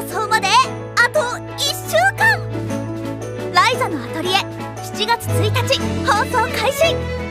送まであと1週間。ライザのアトリエ7月1日放送開始。